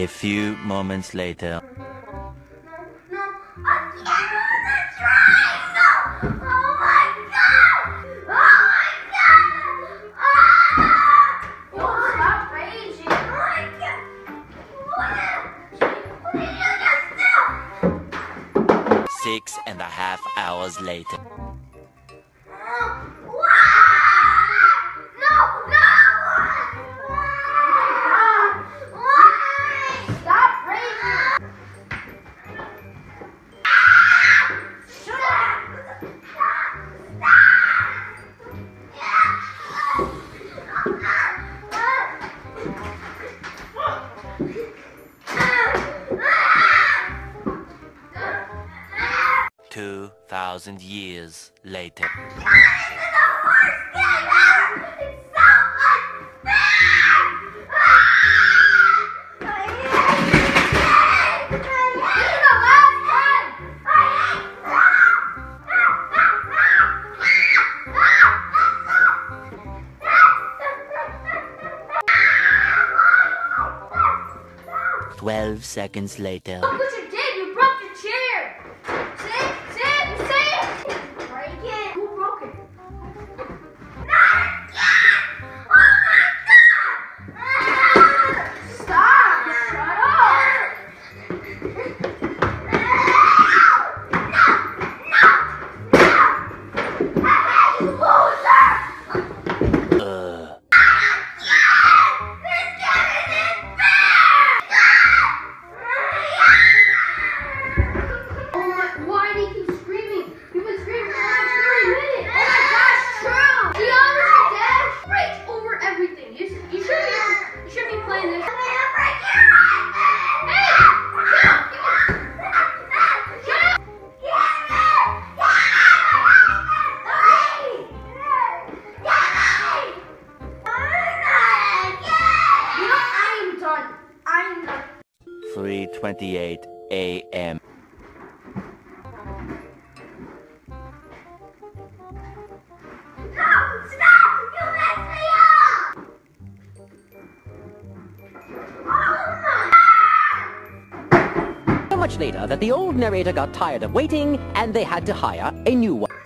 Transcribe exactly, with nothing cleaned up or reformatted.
A few moments later. Six and a half hours later. Two thousand years later. Twelve seconds later. Look what you did! You broke your chair! Sit! Sit! Sit! Break it! Who broke it? Not again! Oh my god! Stop! Shut up! No! No! No! I hate you, loser! Uh. three twenty-eight A M So much later that the old narrator got tired of waiting and they had to hire a new one.